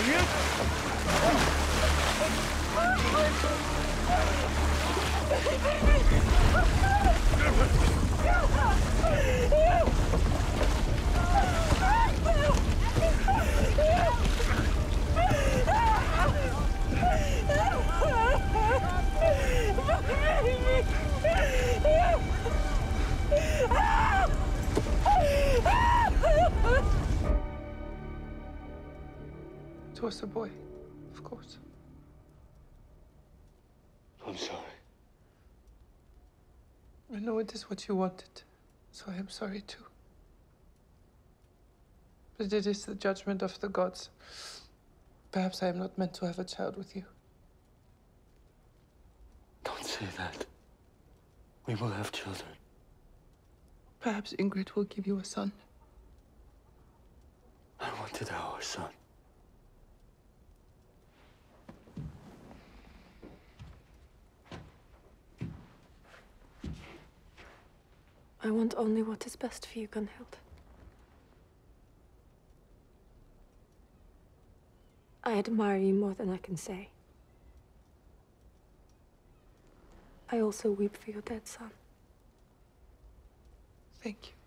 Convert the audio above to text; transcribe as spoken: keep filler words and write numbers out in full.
It was a boy, of course. I'm sorry. I know it is what you wanted, so I am sorry too. But it is the judgment of the gods. Perhaps I am not meant to have a child with you. Don't say that. We will have children. Perhaps Ingrid will give you a son. I wanted our son. I want only what is best for you, Gunhild. I admire you more than I can say. I also weep for your dead son. Thank you.